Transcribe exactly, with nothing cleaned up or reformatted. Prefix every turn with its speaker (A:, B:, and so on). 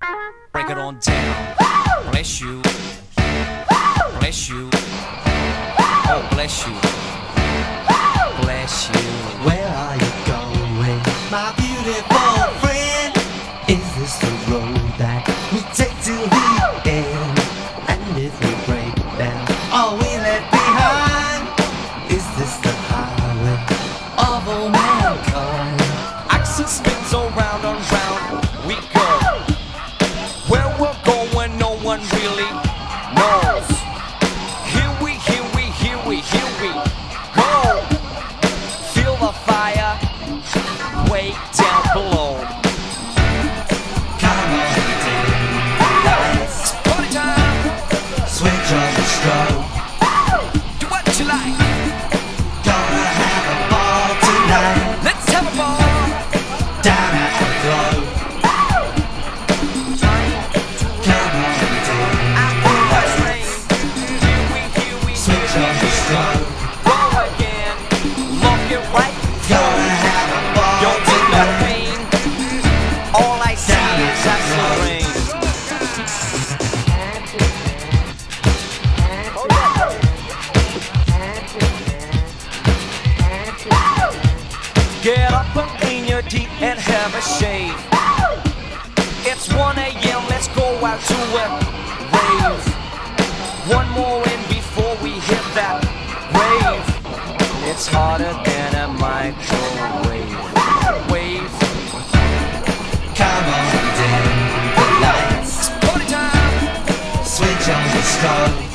A: Break it on down. Bless you. Bless you. Oh, bless you. Bless you.
B: Where are you going, my beautiful friend? Is this the road that we take to the end? And if we break down all we left behind, is this the highway of all mankind?
A: Axle spins around and round we go. Where we're going no one really knows. Here we, here we, here we, here we go. Feel the fire way down below.
B: Come on, dim the lights,
A: It's party time.
B: switch on the strobe.
A: Do what you like.
B: Gonna have a ball tonight,
A: Let's have a ball.
B: down at the globe. Come on, dim the lights,
A: Here we, here we,
B: switch on the strobe.
A: go again. Look it right.
B: Gonna have a ball
A: Don't take no
B: tonight.
A: pain. All I see is acid rain. Get up and clean your teeth and have a shave. It's one A M, let's go out to a rave. One more in before we hit that wave. It's harder than a microwave. Wave.
B: Come on, dim the lights,
A: It's party time.
B: switch on the strobe.